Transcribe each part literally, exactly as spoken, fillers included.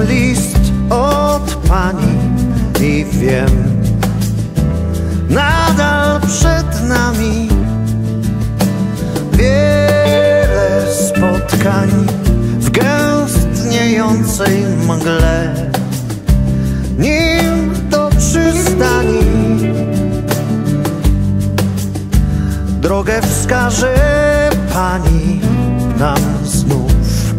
list od pani i wiem, nadal przed nami wiele spotkań w gęstniejącej mgle. Nim do przystani drogę wskaże pani nam znów.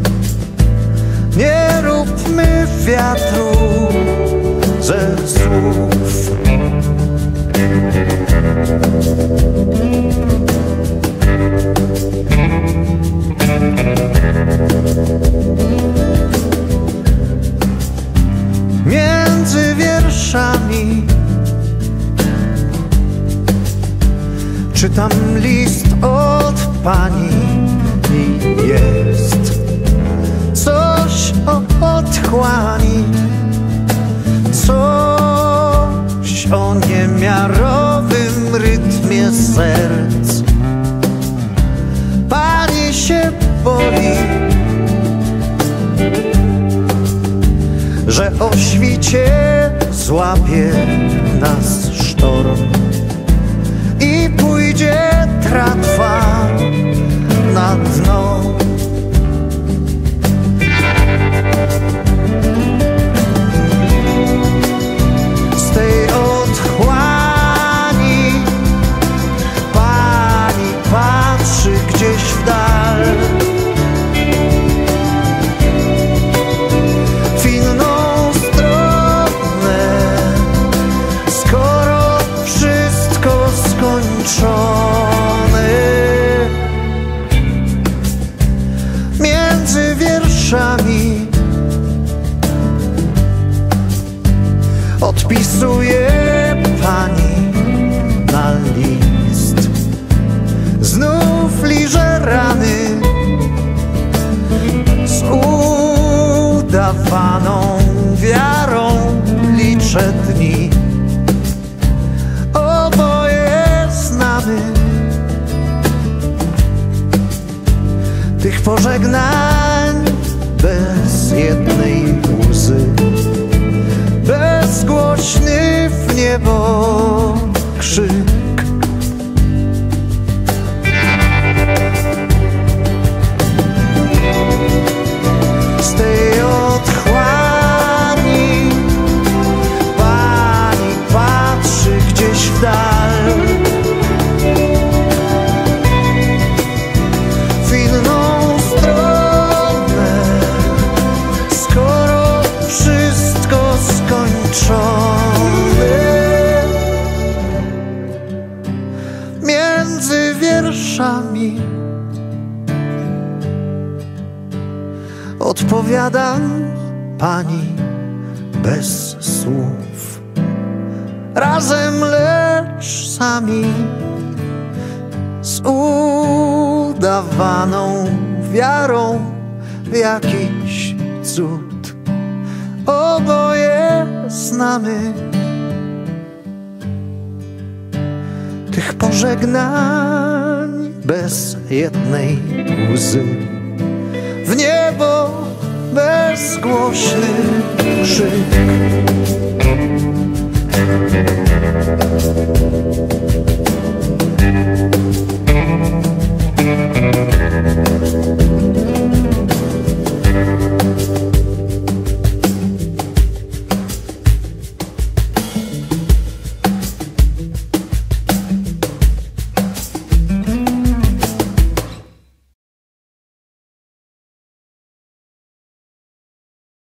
Nie róbmy wiatru ze słów. Między wierszami czytam list od pani i jest coś o otchłani, coś o niemiarowym rytmie serc. Pani się boi, że o świcie złapie nas sztorm i pójdzie tratwa na dno. Z tej otchłani pani patrzy gdzieś w dal. W inną stronę, skoro wszystko skończone. Między wierszami odpisuje pani na list. Znów liże rany z udawaną wiarą, liczę dni. Oboje znamy tych pożegnań bez jednej łzy. Bezgłośny w niebo krzyk. Z tej otchłani pani patrzy gdzieś w dal. W inną stronę, skoro wszystko skończone. Między wierszami odpowiadam pani bez słów. Razem, lecz sami, z udawaną wiarą w jakiś cud. Oboje znamy tych pożegnań bez jednej łzy. W niebo bezgłośny krzyk.